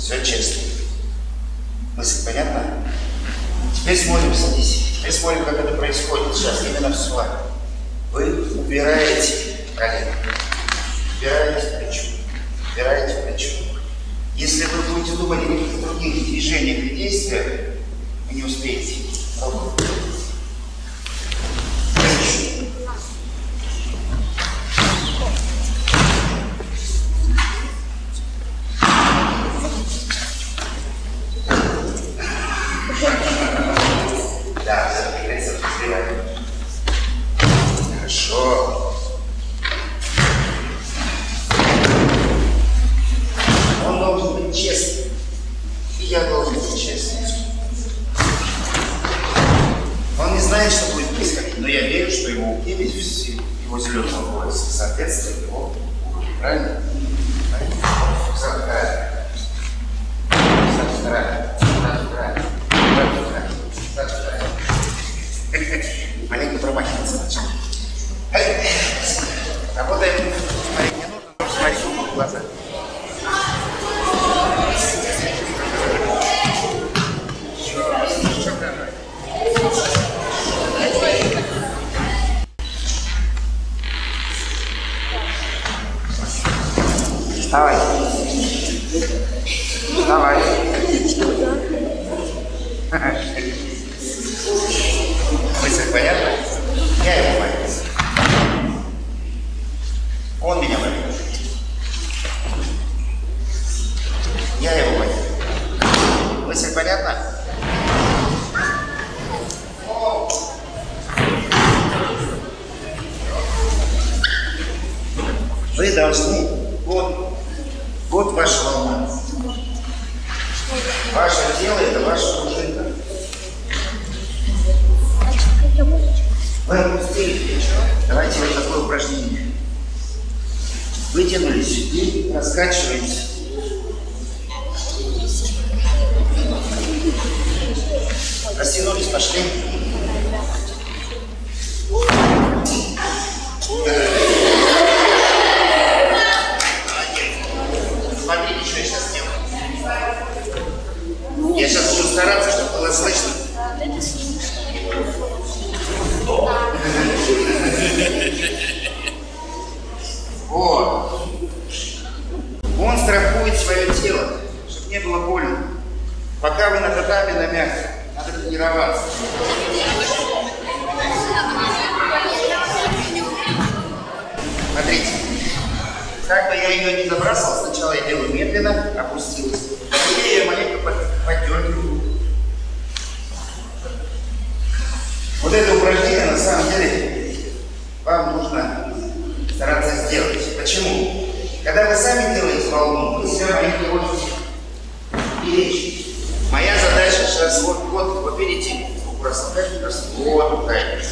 Все честно. Мысль понятна? Теперь смотрим, садись. Теперь смотрим, как это происходит сейчас, именно в с вами. Вы убираете колено, убираете плечо, убираете плечо. Если вы будете думать о каких-то других движениях и действиях, вы не успеете. Да, разбираем. Хорошо. Он должен быть честным. И я должен быть честным. Он не знает, что будет происходить, но я верю, что его гибель его зеленого голоса соответствует его уровню. Правильно? Маленько промахиваться начал. Работаем. Смотри, не нужно смотреть в глаза. Вставай. Вставай. Мысль понятна? Я его боюсь. Он меня боится. Я его боюсь. Мысль понятна? Вы должны, вот ваша волна. Ваше тело – это ваша пружина. Вы опустили плечо. Давайте вот такое упражнение. Вытянулись и раскачиваемся. Растянулись, пошли. Смотрите, что я сейчас делаю. Я сейчас буду стараться, чтобы было слышно. Вот. Он страхует свое тело, чтобы не было больно. Пока вы на татами, на мягком, надо тренироваться. Смотрите. Как бы я ее не забрасывал, сначала я делаю медленно, опустилась. Потом я ее маленько поддергиваю. Вот это упражнение на самом деле вам нужно стараться сделать. Почему? Когда вы сами делаете волну, вы себя маленько можете беречь. Моя задача сейчас вот видите, вот такая.